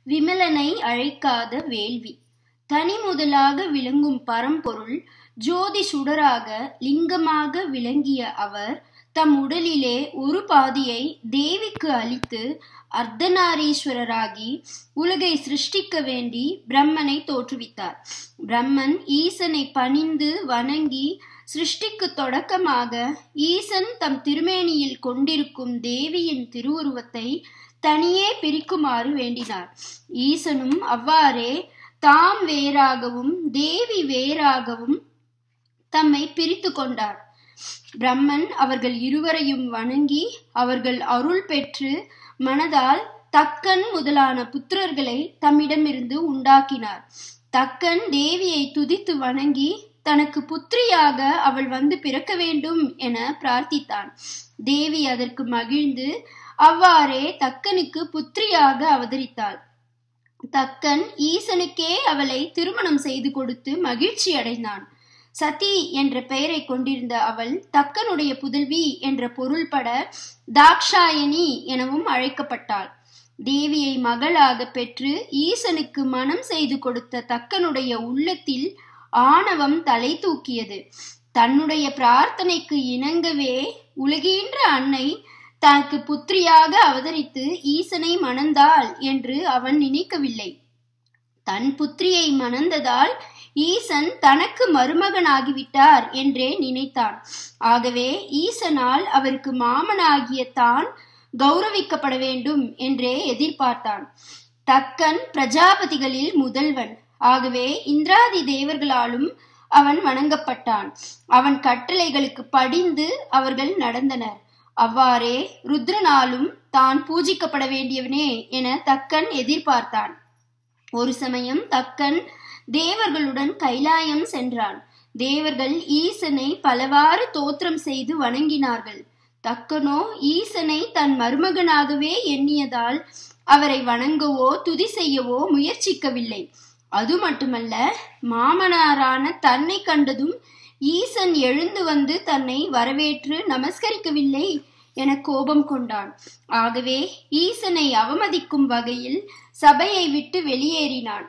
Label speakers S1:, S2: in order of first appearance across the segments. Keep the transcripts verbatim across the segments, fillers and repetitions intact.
S1: விமலனை அழைக்காத வேள்வி. தனி முதலாக விளங்கும் பரம்பொருள் ஜோதி சுடராக லிங்கமாக விளங்கிய அவர் தம் உடலிலே ஒரு பாதியை தேவிக்கு அளித்து அர்த்தநாரீஸ்வரராகி உலகை சிருஷ்டிக்க வேண்டி பிரம்மனை தோற்றுவித்தார். பிரம்மன் ஈசனை பணிந்து வணங்கி சிருஷ்டிக்கு தொடக்கமாக ஈசன் தம் திருமேனியில் கொண்டிருக்கும் தேவியின் திருவுருவத்தை தனியே பிரிக்குமாறு வேண்டினார். ஈசனும் அவ்வாறே தாம் வேறாகவும் தேவி வேறாகவும் தம்மை பிரித்து கொண்டார். பிரம்மன் அவர்கள் இருவரையும் வணங்கி அவர்கள் அருள் பெற்று மனதால் தக்கன் முதலான புத்திரர்களை தம்மிடமிருந்து உண்டாக்கினார். தக்கன் தேவியை துதித்து வணங்கி தனக்கு புத்திரியாக அவள் வந்து பிறக்க வேண்டும் என பிரார்த்தித்தான். தேவி அதற்கு மகிழ்ந்து அவ்வாறே தக்கனுக்கு புத்திரியாக அவதரித்தாள். தக்கன் ஈசனுக்கே அவளை திருமணம் செய்து கொடுத்து மகிழ்ச்சி அடைந்தான். சதி என்ற பெயரை கொண்டிருந்த அவள் தக்கனுடைய புதல்வி என்ற பொருள்பட தாக்ஷாயணி எனவும் அழைக்கப்பட்டாள். தேவியை மகளாக பெற்று ஈசனுக்கு மனம் செய்து கொடுத்த தக்கனுடைய உள்ளத்தில் ஆணவம் தலை தூக்கியது. தன்னுடைய பிரார்த்தனைக்கு இணங்கவே உலகின்ற அன்னை தனக்கு புத்திரியாக அவதரித்து ஈசனை மணந்தாள் என்று அவன் நினைக்கவில்லை. தன் புத்திரியை மணந்ததால் ஈசன் தனக்கு மருமகனாகிவிட்டார் என்றே நினைத்தான். ஆகவே ஈசனால் அவருக்கு மாமனாகிய தான் கௌரவிக்கப்பட வேண்டும் என்றே எதிர்பார்த்தான். தக்கன் பிரஜாபதிகளில் முதல்வன். ஆகவே இந்திராதி தேவர்களாலும் அவன் வணங்கப்பட்டான். அவன் கட்டளைகளுக்கு படிந்து அவர்கள் நடந்தனர். அவ்வாறே ருத்ரனாலும் தான் பூஜிக்கப்பட வேண்டியவனே என தக்கன் எதிர்பார்த்தான். ஒரு சமயம் தக்கன் தேவர்களுடன் கைலாயம் சென்றான். தேவர்கள் ஈசனை பலவாறு தோற்றம் செய்து வணங்கினார்கள். தக்கனோ ஈசனை தன் மருமகனாகவே எண்ணியதால் அவரை வணங்கவோ துதி செய்யவோ முயற்சிக்கவில்லை. அது மட்டுமல்ல, மாமனாரான தன்னை கண்டதும் ஈசன் எழுந்து வந்து தன்னை வரவேற்று நமஸ்கரிக்கவில்லை என கோபம் கொண்டான். ஆகவே ஈசனை அவமதிக்கும் வகையில் சபையை விட்டு வெளியேறினான்.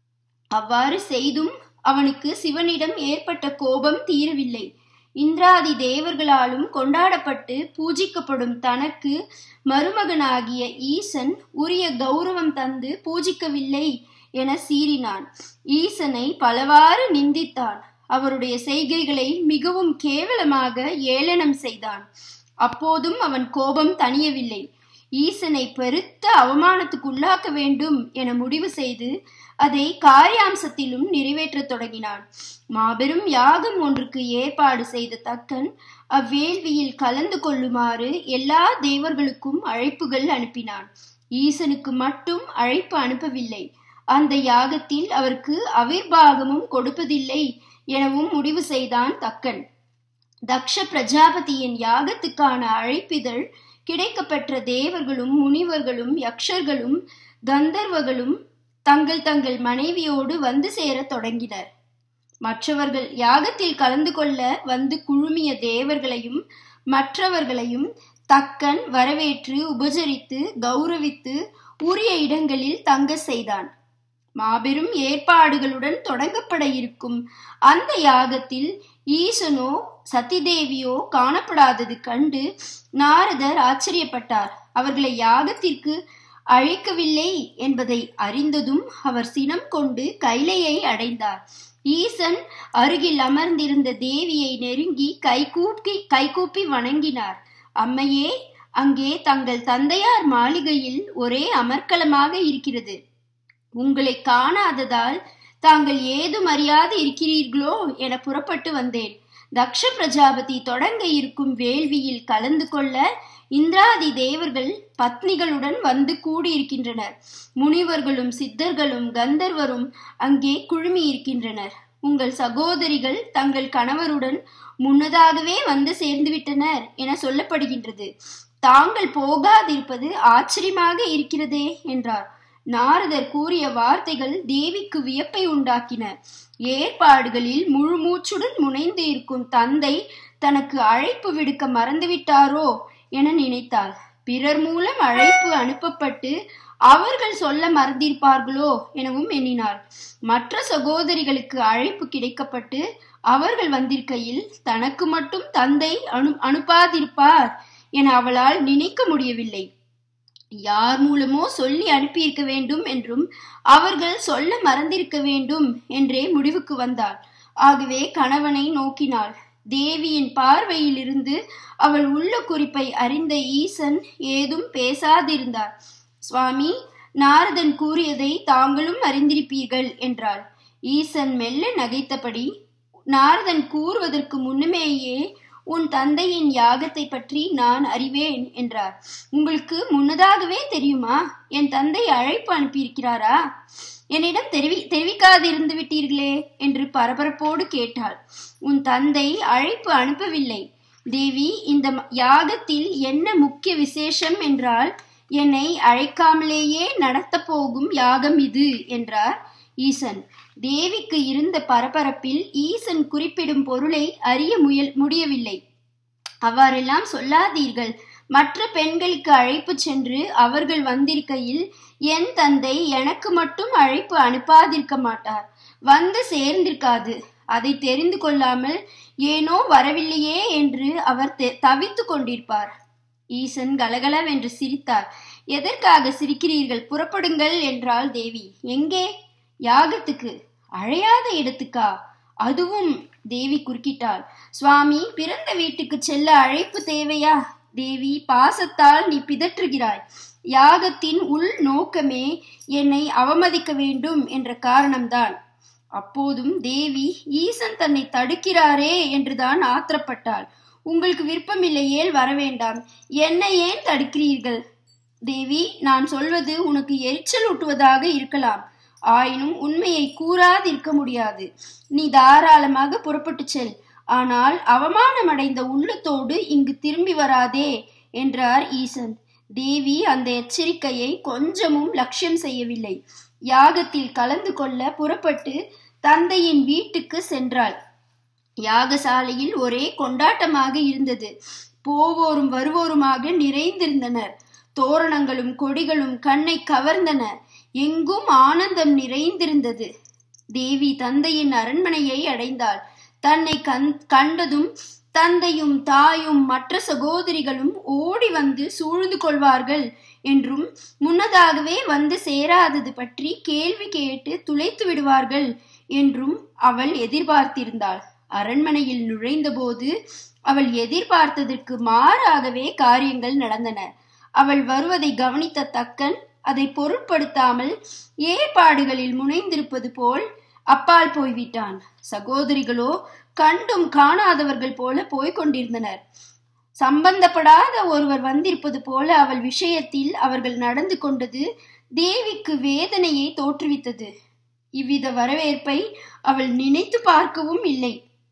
S1: அவ்வாறு செய்தும் அவனுக்கு சிவனிடம் ஏற்பட்ட கோபம் தீரவில்லை. இந்திராதி தேவர்களாலும் கொண்டாடப்பட்டு பூஜிக்கப்படும் தனக்கு மருமகனாகிய ஈசன் உரிய கௌரவம் தந்து பூஜிக்கவில்லை என சீறினான். ஈசனை பலவாறு நிந்தித்தான். அவருடைய செய்கைகளை மிகவும் கேவலமாக ஏளனம் செய்தான். அப்போதும் அவன் கோபம் தணியவில்லை. ஈசனை பெருத்த அவமானத்துக்கு உள்ளாக்க வேண்டும் என முடிவு செய்து அதை காரியாம்சத்திலும் நிறைவேற்ற தொடங்கினான். மாபெரும் யாகம் ஒன்றுக்கு ஏற்பாடு செய்த தக்கன் அவ்வேள்வியில் கலந்து கொள்ளுமாறு எல்லா தேவர்களுக்கும் அழைப்புகள் அனுப்பினான். ஈசனுக்கு மட்டும் அழைப்பு அனுப்பவில்லை. அந்த யாகத்தில் அவருக்கு அவிர்வாகமும் கொடுப்பதில்லை எனவும் முடிவு செய்தான் தக்கன். தக்ஷ பிரஜாபதியின் யாகத்துக்கான அழைப்பிதழ் கிடைக்கப்பெற்ற தேவர்களும் முனிவர்களும் யக்ஷர்களும் கந்தர்வர்களும் தங்கள் தங்கள் மனைவியோடு வந்து சேர தொடங்கினர். மற்றவர்கள் யாகத்தில் கலந்து கொள்ள வந்து குழுமிய தேவர்களையும் மற்றவர்களையும் தக்கன் வரவேற்று உபசரித்து கௌரவித்து உரிய இடங்களில் தங்க செய்தான். மாபெரும் ஏற்பாடுகளுடன் தொடங்கப்பட இருக்கும் அந்த யாகத்தில் ஈசனோ சதிதேவியோ காணப்படாதது கண்டு நாரதர் ஆச்சரியப்பட்டார். அவர்களை யாகத்திற்கு அழைக்கவில்லை என்பதை அறிந்ததும் அவர் சினம் கொண்டு கைலையை அடைந்தார். ஈசன் அருகில் அமர்ந்திருந்த தேவியை நெருங்கி கைகூப்பி கைகூப்பி வணங்கினார். அம்மையே, அங்கே தங்கள் தந்தையார் மாளிகையில் ஒரே அமர்க்கலமாக இருக்கிறது. உங்களை காணாததால் தாங்கள் ஏதும் அறியாது இருக்கிறீர்களோ என புறப்பட்டு வந்தேன். தக்ஷ பிரஜாபதி தொடங்க இருக்கும் வேள்வியில் கலந்து கொள்ள இந்திராதி தேவர்கள் பத்னிகளுடன் வந்து கூடியிருக்கின்றனர். முனிவர்களும் சித்தர்களும் கந்தர்வரும் அங்கே குழுமி இருக்கின்றனர். உங்கள் சகோதரிகள் தங்கள் கணவருடன் முன்னதாகவே வந்து சேர்ந்து விட்டனர் என சொல்லப்படுகின்றது. தாங்கள் போகாதிருப்பது ஆச்சரியமாக இருக்கிறதே என்றார். நாரதர் கூறிய வார்த்தைகள் தேவிக்கு வியப்பை உண்டாக்கின. ஏற்பாடுகளில் முழு மூச்சுடன் முனைந்து இருக்கும் தந்தை தனக்கு அழைப்பு விடுக்க மறந்துவிட்டாரோ என நினைத்தாள். பிறர் மூலம் அழைப்பு அனுப்பப்பட்டு அவர்கள் சொல்ல மறந்திருப்பார்களோ எனவும் எண்ணினாள். மற்ற சகோதரிகளுக்கு அழைப்பு கிடைக்கப்பட்டு அவர்கள் வந்திருக்கையில் தனக்கு மட்டும் தந்தை அனு அனுப்பாதிருப்பார் என அவளால் நினைக்க முடியவில்லை. யார் மூலமோ சொல்லி அனுப்பியிருக்க வேண்டும் என்றும் அவர்கள் சொல்ல மறந்திருக்க வேண்டும் என்றே முடிவுக்கு வந்தாள். ஆகவே கணவனை நோக்கினாள். தேவியின் பார்வையிலிருந்து அவள் உள்ள குறிப்பை அறிந்த ஈசன் ஏதும் பேசாதிருந்தார். சுவாமி, நாரதன் கூறியதை தாங்களும் அறிந்திருப்பீர்கள் என்றாள். ஈசன் மெல்ல நகைத்தபடி, நாரதன் கூறுவதற்கு முன்னமேயே உன் தந்தையின் யாகத்தை பற்றி நான் அறிவேன் என்றார். உங்களுக்கு முன்னதாகவே தெரியுமா? என் தந்தை அழைப்பு அனுப்பியிருக்கிறாரா? என்னிடம் தெரிவி தெரிவிக்காதிருந்து விட்டீர்களே என்று பரபரப்போடு கேட்டாள். உன் தந்தை அழைப்பு அனுப்பவில்லை தேவி. இந்த யாகத்தில் என்ன முக்கிய விசேஷம் என்றால், என்னை அழைக்காமலேயே நடத்த போகும் யாகம் இது என்றார் ஈசன். தேவிக்கு இருந்த பரபரப்பில் ஈசன் குறிப்பிடும் பொருளை அறிய முயல் முடியவில்லை. அவ்வாறெல்லாம் சொல்லாதீர்கள். மற்ற பெண்களுக்கு அழைப்பு சென்று அவர்கள் வந்திருக்கையில் என் தந்தை எனக்கு மட்டும் அழைப்பு அனுப்பாதிருக்க மாட்டார். வந்து சேர்ந்திருக்காது. அதை தெரிந்து கொள்ளாமல் ஏனோ வரவில்லையே என்று அவர் தவித்து கொண்டிருப்பார். ஈசன் கலகலவென்று சிரித்தார். எதற்காக சிரிக்கிறீர்கள்? புறப்படுங்கள் என்றாள் தேவி. எங்கே? யாகத்துக்கு. அழையாத இடத்துக்கா? அதுவும் தேவி குறுக்கிட்டாள். சுவாமி, பிறந்த வீட்டுக்கு செல்ல அழைப்பு தேவையா? தேவி, பாசத்தால் நீ பிதற்றுகிறாய். யாகத்தின் உள் நோக்கமே என்னை அவமதிக்க வேண்டும் என்ற காரணம்தான். அப்போதும் தேவி ஈசன் தன்னை தடுக்கிறாரே என்றுதான் ஆத்திரப்பட்டாள். உங்களுக்கு விருப்பமில்லையேல் வரவேண்டாம். என்னை ஏன் தடுக்கிறீர்கள்? தேவி, நான் சொல்வது உனக்கு எரிச்சல் ஊட்டுவதாக இருக்கலாம். ஆயினும் உண்மையை கூறாதிருக்க முடியாது. நீ தாராளமாக புறப்பட்டு செல். ஆனால் அவமானமடைந்த உள்ளத்தோடு இங்கு திரும்பி வராதே என்றார் ஈசன். தேவி அந்த எச்சரிக்கையை கொஞ்சமும் லட்சியம் செய்யவில்லை. யாகத்தில் கலந்து கொள்ள புறப்பட்டு தந்தையின் வீட்டுக்கு சென்றாள். யாகசாலையில் ஒரே கொண்டாட்டமாக இருந்தது. போவோரும் வருவோருமாக நிறைந்திருந்தனர். தோரணங்களும் கொடிகளும் கண்ணை கவர்ந்தன. எங்கும் ஆனந்தம் நிறைந்திருந்தது. தேவி தந்தையின் அரண்மனையை அடைந்தாள். தன்னை கண் கண்டதும் தந்தையும் தாயும் மற்ற சகோதரிகளும் ஓடி வந்து சூழ்ந்து கொள்வார்கள் என்றும் முன்னதாகவே வந்து சேராதது பற்றி கேள்வி கேட்டு துளைத்து விடுவார்கள் என்றும் அவள் எதிர்பார்த்திருந்தாள். அரண்மனையில் நுழைந்தபோது அவள் எதிர்பார்த்ததற்கு மாறாகவே காரியங்கள் நடந்தன. அவள் வருவதை கவனித்த தக்கன் அதை பொருட்படுத்தாமல் ஏற்பாடுகளில் முனைந்திருப்பது போல் அப்பால் போய்விட்டான். சகோதரிகளோ கண்டும் காணாதவர்கள் போல போய்கொண்டிருந்தனர். சம்பந்தப்படாத ஒருவர் வந்திருப்பது போல அவள் விஷயத்தில் அவர்கள் நடந்து கொண்டது தேவிக்கு வேதனையை தோற்றுவித்தது. இவ்வித வரவேற்பை அவள் நினைத்து பார்க்கவும் இல்லை.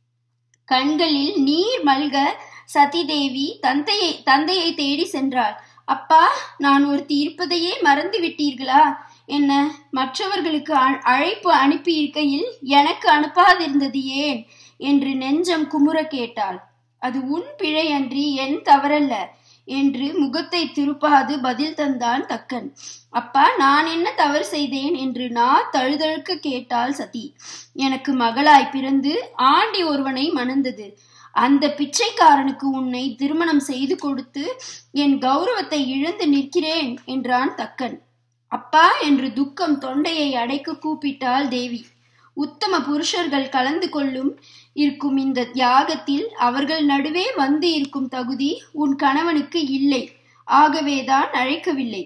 S1: கண்களில் நீர் மல்க சதி தேவி தந்தையை தந்தையை தேடி சென்றாள். அப்பா, நான் ஒருத்தி இருப்பதையே மறந்து விட்டீர்களா? என்ன, மற்றவர்களுக்கு அழைப்பு அனுப்பி இருக்கையில் எனக்கு அனுப்பாதிருந்தது ஏன் என்று நெஞ்சம் குமுற கேட்டாள். அது உன் பிழை அன்றி என் தவறல்ல என்று முகத்தை திருப்பாது பதில் தந்தான் தக்கன். அப்பா, நான் என்ன தவறு செய்தேன் என்று நான் தழுதழுக்க கேட்டாள் சதி. எனக்கு மகளாய் பிறந்து ஆண்டி ஒருவனை மணந்தது. அந்த பிச்சைக்காரனுக்கு உன்னை திருமணம் செய்து கொடுத்து என் கௌரவத்தை இழந்து நிற்கிறேன் என்றான் தக்கன். அப்பா என்று துக்கம் தொண்டையை அடைக்க கூப்பிட்டாள் தேவி. உத்தம புருஷர்கள் கலந்து கொள்ளும் இருக்கும் இந்த யாகத்தில் அவர்கள் நடுவே வந்து இருக்கும் தகுதி உன் கணவனுக்கு இல்லை. ஆகவேதான் அழைக்கவில்லை.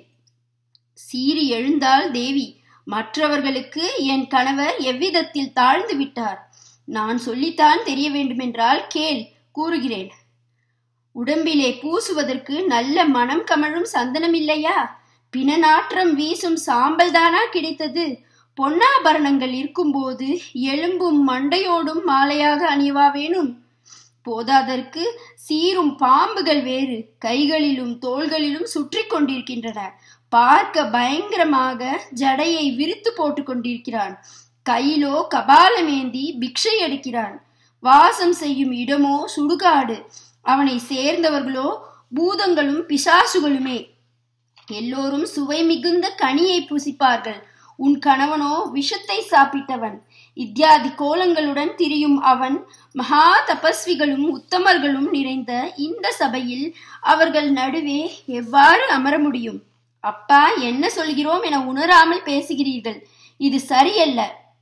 S1: சீறி எழுந்தாள் தேவி. மற்றவர்களுக்கு என் கணவர் எவ்விதத்தில் தாழ்ந்து விட்டார்? நான் சொல்லித்தான் தெரிய வேண்டுமென்றால் கேள், கூறுகிறேன். உடம்பிலே பூசுவதற்கு நல்ல மனம் கமழும் சந்தனம் இல்லையா? பிணநாற்றம் வீசும் சாம்பல் தானா கிடைத்தது? பொன்னாபரணங்கள் இருக்கும்போது எலும்பும் மண்டையோடும் மாலையாக அணியவா வேணும்? போதாதற்கு சீரும் பாம்புகள் வேறு கைகளிலும் தோள்களிலும் சுற்றி கொண்டிருக்கின்றன. பார்க்க பயங்கரமாக ஜடையை விரித்து போட்டு கொண்டிருக்கிறான். கையிலோ கபாலமேந்தி பிக்ஷை எடுக்கிறான். வாசம் செய்யும் இடமோ சுடுகாடு. அவனை சேர்ந்தவர்களோ பூதங்களும் பிசாசுகளுமே. எல்லோரும் சுவை மிகுந்த கனியை புசிப்பார்கள். உன் கணவனோ விஷத்தை சாப்பிட்டவன். இத்தியாதி கோலங்களுடன் திரியும் அவன் மகா தபஸ்விகளும் உத்தமர்களும் நிறைந்த இந்த சபையில் அவர்கள் நடுவே எவ்வாறு அமர முடியும்? அப்பா, என்ன சொல்கிறோம் என உணராமல் பேசுகிறீர்கள். இது சரியல்ல.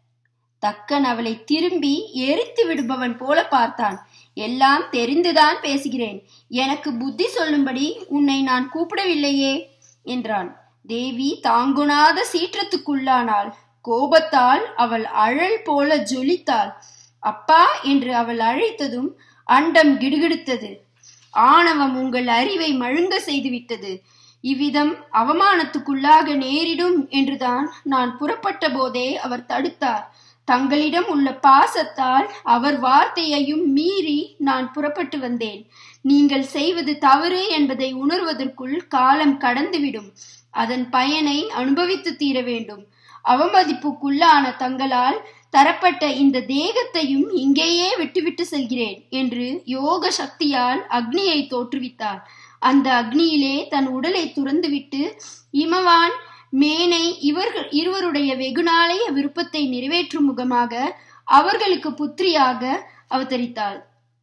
S1: தக்கன் அவளை திரும்பி எரித்து விடுபவன் போல பார்த்தான். எல்லாம் தெரிந்துதான் பேசுகிறேன். எனக்கு புத்தி சொல்லும்படி உன்னை நான் கூப்பிடவில்லையே என்றான். தேவி தாங்குணாத சீற்றத்துக்குள்ளானாள். கோபத்தால் அவள் அழல் போல ஜொலித்தாள். அப்பா என்று அவள் அழைத்ததும் அண்டம் கிடுகிடுத்தது. ஆணவம் உங்கள் அறிவை மழுங்க செய்துவிட்டது. இவ்விதம் அவமானத்துக்குள்ளாக நேரிடும் என்றுதான் நான் புறப்பட்ட போதே அவர் தடுத்தார். தங்களிடம் உள்ள பாசத்தால் அவர் வார்த்தையையும் மீறி நான் புறப்பட்டு வந்தேன். நீங்கள் செய்வது தவறு என்பதை உணர்வதற்குள் காலம் கடந்துவிடும். அதன் பயனை அனுபவித்து தீர வேண்டும். அவமதிப்புக்குள்ளான தங்களால் தரப்பட்ட இந்த தேகத்தையும் இங்கேயே விட்டுவிட்டு செல்கிறேன் என்று யோக சக்தியால் அக்னியை தோற்றுவித்தார். அந்த அக்னியிலே தன் உடலை துறந்துவிட்டு இமவான் மேனை இவர்கள் இருவருடைய வெகுநாளைய விருப்பத்தை நிறைவேற்றும் முகமாக அவர்களுக்கு புத்திரியாக அவதரித்தாள்.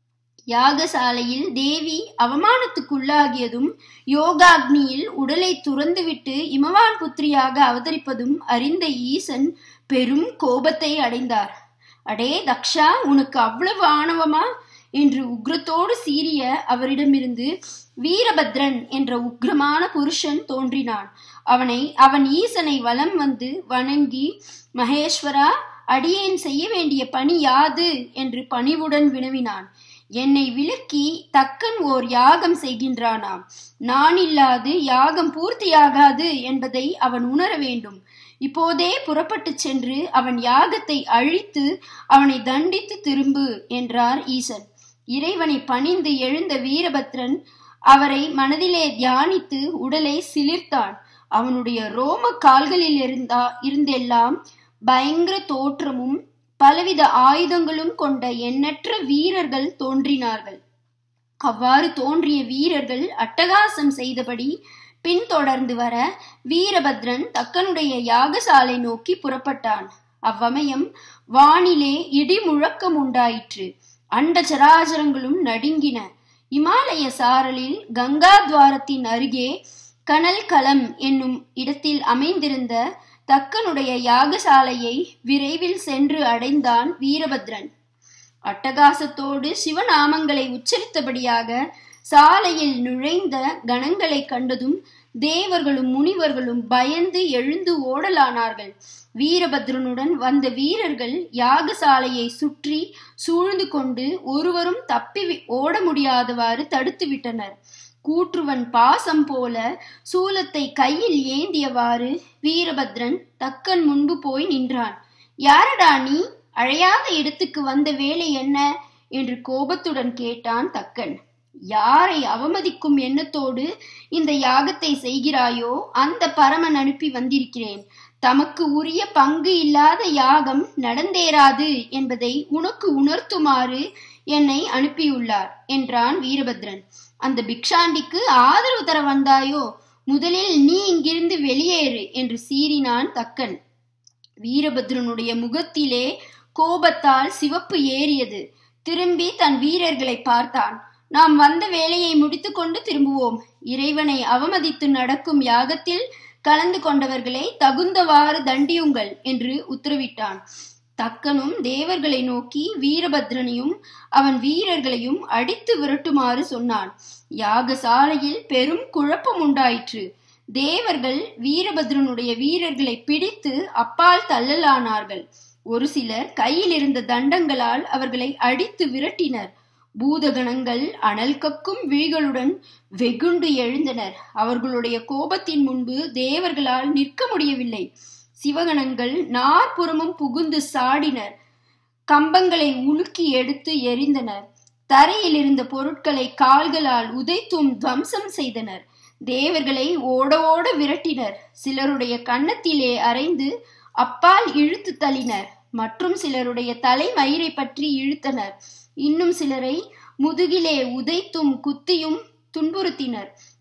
S1: யாகசாலையில் தேவி அவமானத்துக்குள்ளாகியதும் யோகாக்னியில் உடலை துறந்துவிட்டு இமவான் புத்திரியாக அவதரிப்பதும் அறிந்த ஈசன் பெரும் கோபத்தை அடைந்தார். அடே தக்ஷா, உனக்கு அவ்வளவு ஆணவமா என்று உக்ரத்தோடு சீரிய அவரிடமிருந்து வீரபத்ரன் என்ற உக்ரமான புருஷன் தோன்றினான். அவனை அவன் ஈசனை வலம் வந்து வணங்கி, மகேஸ்வரா, அடியேன் செய்ய வேண்டிய பணி யாது என்று பணிவுடன் வினவினான். என்னை விலக்கி தக்கன் ஓர் யாகம் செய்கின்றானாம். நான் இல்லாது யாகம் பூர்த்தியாகாது என்பதை அவன் உணர வேண்டும். இப்போதே புறப்பட்டு சென்று அவன் யாகத்தை அழித்து அவனை தண்டித்து திரும்பு என்றார் ஈசன். இறைவனை பணிந்து எழுந்த வீரபத்ரன் அவரை மனதிலே தியானித்து உடலை சிலிர்த்தான். அவனுடைய ரோம கால்களில் இருந்தா இருந்தெல்லாம் பயங்கர தோற்றமும் பலவித ஆயுதங்களும் கொண்ட எண்ணற்ற வீரர்கள் தோன்றினார்கள். அவ்வாறு தோன்றிய வீரர்கள் அட்டகாசம் செய்தபடி பின்தொடர்ந்து வர வீரபத்ரன் தக்கனுடைய யாகசாலை நோக்கி புறப்பட்டான். அவ்வமயம் வானிலே இடி முழக்கம் உண்டாயிற்று. அண்ட சராசரங்களும் நடுங்கின. இமாலய சாரலில் கங்கா துவாரத்தின் அருகே கனல் களம் என்னும் இடத்தில் அமைந்திருந்த தக்கனுடைய யாகசாலையை விரைவில் சென்று அடைந்தான் வீரபத்ரன். அட்டகாசத்தோடு சிவநாமங்களை உச்சரித்தபடியாக சாலையில் நுழைந்த கணங்களை கண்டதும் தேவர்களும் முனிவர்களும் பயந்து எழுந்து ஓடலானார்கள். வீரபத்ரனுடன் வந்த வீரர்கள் யாகசாலையை சுற்றி சூழ்ந்து கொண்டு ஒருவரும் தப்பி ஓட முடியாதவாறு தடுத்து விட்டனர். கூற்றுவன் பாசம் போல சூலத்தை கையில் ஏந்தியவாறு வீரபத்ரன் தக்கன் முன்பு போய் நின்றான். யாரடா நீ? அழையாத இடத்துக்கு வந்த வேலை என்ன என்று கோபத்துடன் கேட்டான் தக்கன். யாரை அவமதிக்கும் எண்ணத்தோடு இந்த யாகத்தை செய்கிறாயோ அந்த பரமன் அனுப்பி வந்திருக்கிறேன். தமக்கு உரிய பங்கு இல்லாத யாகம் நடந்தேறாது என்பதை உனக்கு உணர்த்துமாறு என்னை அனுப்பியுள்ளார் என்றான் வீரபத்ரன். அந்த பிக்ஷாண்டிக்கு ஆதரவு தர வந்தாயோ? முதலில் நீ இங்கிருந்து வெளியேறு என்று சீறினான் தக்கன். வீரபத்ரனுடைய முகத்திலே கோபத்தால் சிவப்பு ஏறியது. திரும்பி தன் வீரர்களை பார்த்தான். நாம் வந்த வேலையை முடித்து கொண்டு திரும்புவோம். இறைவனை அவமதித்து நடக்கும் யாகத்தில் கலந்து கொண்டவர்களை தகுந்தவாறு தண்டியுங்கள் என்று உத்தரவிட்டான். தக்கனும் தேவர்களை நோக்கி வீரபத்ரனையும் அவன் வீரர்களையும் அடித்து விரட்டுமாறு சொன்னான். யாகசாலையில் பெரும் குழப்பம் உண்டாயிற்று. தேவர்கள் வீரபத்ரனுடைய வீரர்களை பிடித்து அப்பால் தள்ளலானார்கள். ஒரு சிலர் கையில் இருந்த தண்டங்களால் அவர்களை அடித்து விரட்டினர். பூதகணங்கள் அனல் கக்கும் விழிகளுடன் வெகுண்டு எழுந்தனர். அவர்களுடைய கோபத்தின் முன்பு தேவர்களால் நிற்க முடியவில்லை. சிவகணங்கள் நாற்புறமும் புகுந்து சாடினர். கம்பங்களை உலுக்கி எடுத்து எறிந்தனர். தரையில் இருந்த பொருட்களை கால்களால் உதைத்தும் துவம்சம் செய்தனர். தேவர்களை ஓட ஓட விரட்டினர். சிலருடைய கன்னத்திலே அரைந்து அப்பால் இழுத்து தள்ளினர். மற்றும் சிலருடைய தலைமயிரை பற்றி இழுத்தனர். இன்னும் சிலரை முதுகிலே உதைத்தும் குத்தியும் துன்புறுத்தினர்.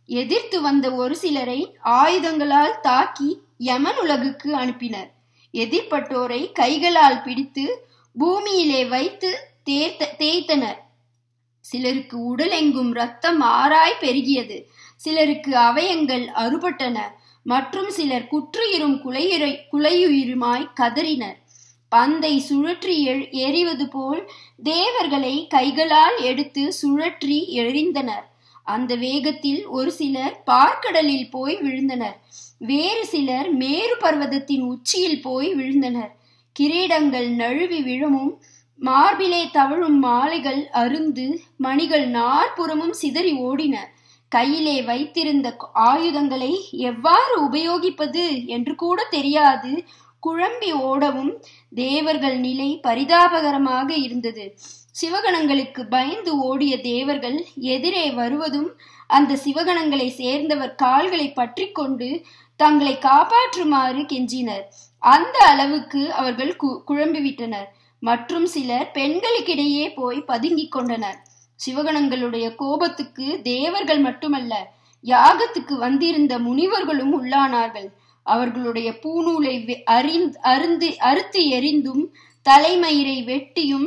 S1: எதிர்த்து வந்த ஒரு சிலரை ஆயுதங்களால் தாக்கி யமன் உலகுக்கு அனுப்பினர். எதிர்ப்பட்டோரை கைகளால் பிடித்து பூமியிலே வைத்து தேர்த்த தேய்த்தனர். சிலருக்கு உடலெங்கும் இரத்தம் ஆறாய் பெருகியது. சிலருக்கு அவயங்கள் அறுபட்டன. மற்றும் சிலர் குற்றுயிரும் குலையுறை குலையுயிருமாய் கதறினர். பந்தை சுழற்றி எறிவது போல் தேவர்களை கைகளால் எடுத்து சுழற்றி எறிந்தனர். அந்த வேகத்தில் ஒரு சிலர் பார்க்கடலில் போய் விழுந்தனர். வேறு சிலர் மேரு பர்வதத்தின் உச்சியில் போய் விழுந்தனர். கிரீடங்கள் நழுவி விழவும் மார்பிலே தவழும் மாலைகள் அருந்து மணிகள் நாற்புறமும் சிதறி ஓடின. கையிலே வைத்திருந்த ஆயுதங்களை எவ்வாறு உபயோகிப்பது என்று கூட தெரியாது குழம்பி ஓடவும் தேவர்கள் நிலை பரிதாபகரமாக இருந்தது. சிவகணங்களுக்கு பயந்து ஓடிய தேவர்கள் எதிரே வருவதும் அந்த சிவகணங்களை சேர்ந்தவர் கால்களை பற்றி கொண்டு தங்களை காப்பாற்றுமாறு கெஞ்சினர். அந்த அளவுக்கு அவர்கள் கு குழம்பிவிட்டனர். மற்றும் சிலர் பெண்களுக்கிடையே போய் பதுங்கிக் கொண்டனர். சிவகணங்களுடைய கோபத்துக்கு தேவர்கள் மட்டுமல்ல, யாகத்துக்கு வந்திருந்த முனிவர்களும் உள்ளானார்கள். அவர்களுடைய பூநூலை அறிந்து அருந்து அறுத்து எறிந்தும் தலைமயிரை வெட்டியும்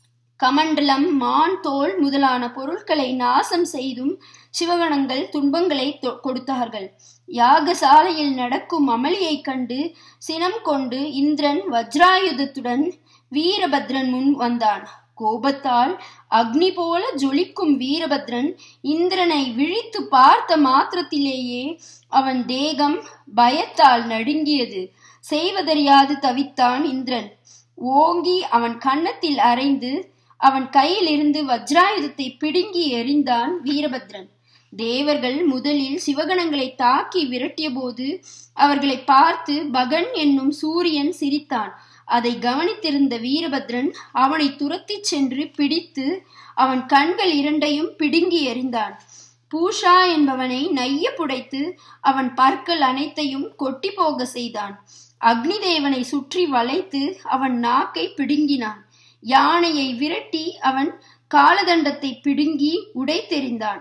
S1: கமண்டலம் மான் தோல் முதலான பொருட்களை நாசம் செய்தும் சிவகணங்கள் துன்பங்களை கொடுத்தார்கள். யாகசாலையில் நடக்கும் அமளியை கண்டு சினம் கொண்டு இந்திரன் வஜ்ராயுதத்துடன் வீரபத்ரன் முன் வந்தான். கோபத்தால் அக்னி போல ஜொலிக்கும் வீரபத்ரன் இந்திரனை விழித்து பார்த்த மாத்திரத்திலேயே அவன் தேகம் பயத்தால் நடுங்கியது. செய்வதறியாது தவித்தான் இந்திரன். ஓங்கி அவன் கன்னத்தில் அறைந்து அவன் கையில் இருந்து வஜ்ராயுதத்தை பிடுங்கி எறிந்தான் வீரபத்ரன். தேவர்கள் முதலில் சிவகணங்களை தாக்கி விரட்டிய போது அவர்களை பார்த்து பகன் என்னும் சூரியன் சிரித்தான். அதை கவனித்திருந்த வீரபத்ரன் அவனை துரத்தி சென்று பிடித்து அவன் கண்கள் இரண்டையும் பிடுங்கி எறிந்தான். பூஷா என்பவனை நைய புடைத்து அவன் பற்கள் அனைத்தையும் கொட்டி போக செய்தான். அக்னி தேவனை சுற்றி வளைத்து அவன் நாக்கை பிடுங்கினான். யானையை விரட்டி அவன் காலதண்டத்தை பிடுங்கி உடைத்தெறிந்தான்.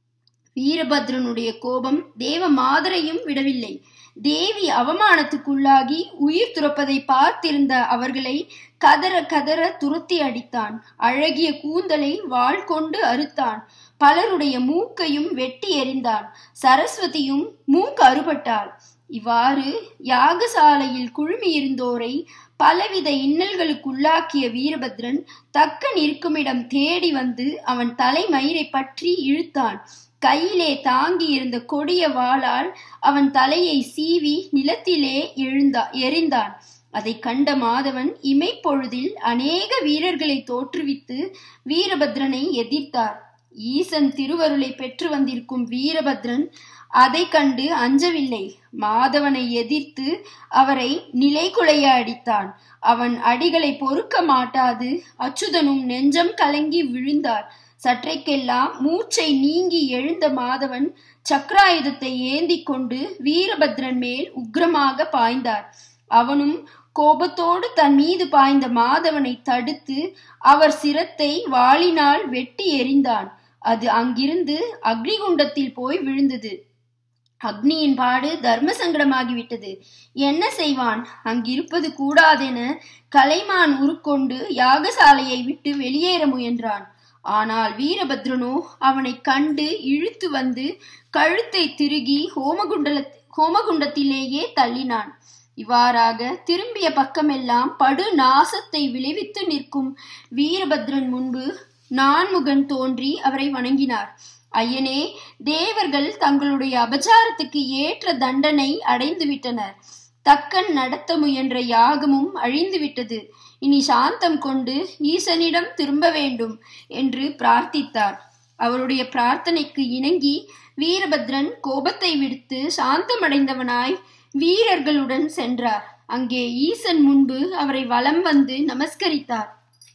S1: வீரபத்ரனுடைய கோபம் தேவ மாதரையும் விடவில்லை. தேவி அவமானத்துக்குள்ளாகி உயிர் துறப்பதை பார்த்திருந்த அவர்களை கதற கதற துரத்தி அடித்தான். அழகிய கூந்தலை வாள் கொண்டு அறுத்தான். பலருடைய மூக்கையும் வெட்டி எறிந்தான். சரஸ்வதியும் மூக்கு அறுபட்டாள். இவ்வாறு யாகசாலையில் குழுமியிருந்தோரை பலவித இன்னல்களுக்குள்ளாக்கிய வீரபத்ரன் தக்க நிற்குமிடம் தேடி வந்து அவன் தலைமயிரை பற்றி இழுத்தான். கையிலே தாங்கி இருந்த கொடிய வாளால் அவன் தலையை சீவி நிலத்திலே எழுந்தா எறிந்தான். அதை கண்ட மாதவன் இமைப்பொழுதில் அநேக வீரர்களை தோற்றுவித்து வீரபத்ரனை எதிர்த்தார். ஈசன் திருவருளை பெற்று வந்திருக்கும் வீரபத்ரன் அதை கண்டு அஞ்சவில்லை. மாதவனை எதிர்த்து அவரை நிலைகுலைய அடித்தான். அவன் அடிகளை பொறுக்க மாட்டாது அச்சுதனும் நெஞ்சம் கலங்கி விழுந்தார். சற்றைக்கெல்லாம் மூச்சை நீங்கி எழுந்த மாதவன் சக்கராயுதத்தை ஏந்தி கொண்டு வீரபத்ரன் மேல் உக்கிரமாக பாய்ந்தார். அவனும் கோபத்தோடு தன் மீது பாய்ந்த மாதவனை தடுத்து அவர் சிரத்தை வாளினால் வெட்டி எறிந்தான். அது அங்கிருந்து அக்னிகுண்டத்தில் போய் விழுந்தது. அக்னியின் பாடு தர்ம சங்கடமாகிவிட்டது. என்ன செய்வான்? அங்கிருப்பது கூடாதென கலைமான் உருக்கொண்டு யாகசாலையை விட்டு வெளியேற முயன்றான். ஆனால் வீரபத்ரனோ அவனை கண்டு இழுத்து வந்து கழுத்தை திருகி ஹோமகுண்டல ஹோமகுண்டத்திலேயே தள்ளினான். இவ்வாறாக திரும்பிய பக்கமெல்லாம் படு நாசத்தை விளைவித்து நிற்கும் வீரபத்ரன் முன்பு நான்முகன் தோன்றி அவரை வணங்கினார். ஐயனே, தேவர்கள் தங்களுடைய அபச்சாரத்துக்கு ஏற்ற தண்டனை அடைந்து விட்டனர். தக்கன் நடத்த முயன்ற யாகமும் அழிந்து விட்டது. இனி சாந்தம் கொண்டு ஈசனிடம் திரும்ப வேண்டும் என்று பிரார்த்தித்தார். அவருடைய பிரார்த்தனைக்கு இணங்கி வீரபத்ரன் கோபத்தை விடுத்து சாந்தமடைந்தவனாய் வீரர்களுடன் சென்றார். அங்கே ஈசன் முன்பு அவரை வலம் வந்து நமஸ்கரித்தார்.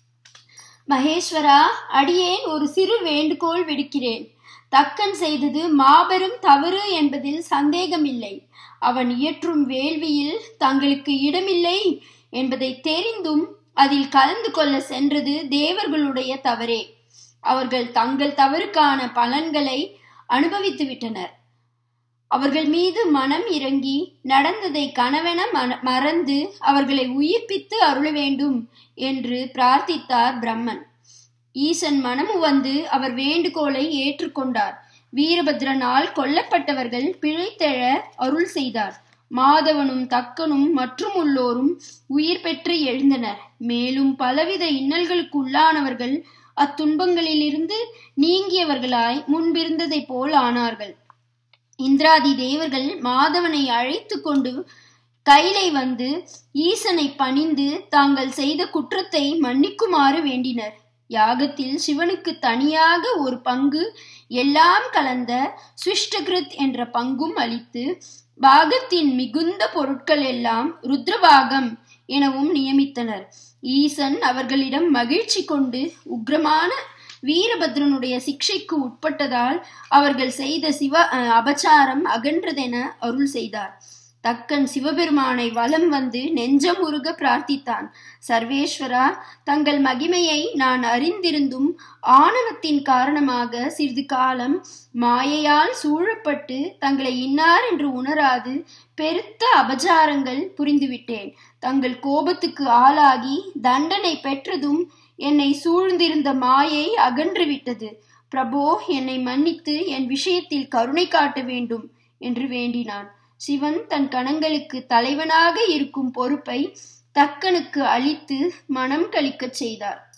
S1: மகேஸ்வரா, அடியேன் ஒரு சிறு வேண்டுகோள் விடுக்கிறேன். தக்கன் செய்தது மாபெரும் தவறு என்பதில் சந்தேகமில்லை. அவன் இயற்றும் வேள்வியில் தங்களுக்கு இடமில்லை என்பதை தெரிந்தும் அதில் கலந்து கொள்ள சென்றது தேவர்களுடைய தவறே. அவர்கள் தங்கள் தவறுக்கான பலன்களை அனுபவித்து விட்டனர். அவர்கள் மீது மனம் இறங்கி நடந்ததை கனவென மறந்து அவர்களை உயிர்ப்பித்து அருள வேண்டும் என்று பிரார்த்தித்தார் பிரம்மன். ஈசன் மனமு வந்து அவர் வேண்டுகோளை ஏற்றுக்கொண்டார். வீரபத்ரனால் கொல்லப்பட்டவர்கள் பிழைத்தெழ அருள் செய்தார். மாதவனும் தக்கனும் மற்றும் உள்ளோரும் உயிர் பெற்று எழுந்தனர். மேலும் பலவித இன்னல்களுக்கு உள்ளானவர்கள் அத்துன்பங்களிலிருந்து நீங்கியவர்களாய் முன்பிருந்ததை போல் ஆனார்கள். இந்திராதி தேவர்கள் மாதவனை அழைத்து கொண்டு கைலை வந்து ஈசனை பணிந்து தாங்கள் செய்த குற்றத்தை மன்னிக்குமாறு வேண்டினர். யாகத்தில் சிவனுக்கு தனியாக ஒரு பங்கு, எல்லாம் கலந்த சுஷ்டகிருத் என்ற பங்கும் அளித்து பாகத்தின் மிகுந்த பொருட்கள் எல்லாம் ருத்ரபாகம் எனவும் நியமித்தனர். ஈசன் அவர்களிடம் மகிழ்ச்சி கொண்டு உக்ரமான வீரபத்ரனுடைய சிக்ஷைக்கு உட்பட்டதால் அவர்கள் செய்த சிவ அபச்சாரம் அகன்றதென அருள் செய்தார். தக்கன் சிவபெருமானை வலம் வந்து நெஞ்சமுருக பிரார்த்தித்தான். சர்வேஸ்வரா, தங்கள் மகிமையை நான் அறிந்திருந்தும் ஆணவத்தின் காரணமாக சிறிது காலம் மாயையால் சூழப்பட்டு தங்களை இன்னார் என்று உணராது பெருத்த அபச்சாரங்கள் புரிந்துவிட்டேன். தங்கள் கோபத்துக்கு ஆளாகி தண்டனை பெற்றதும் என்னை சூழ்ந்திருந்த மாயை அகன்றுவிட்டது. பிரபோ, என்னை மன்னித்து என் விஷயத்தில் கருணை காட்ட வேண்டும் என்று வேண்டினான். சிவன் தன் கணங்களுக்கு தலைவனாக இருக்கும் பொறுப்பை தக்கனுக்கு அளித்து மனம் கழிக்கச் செய்தார்.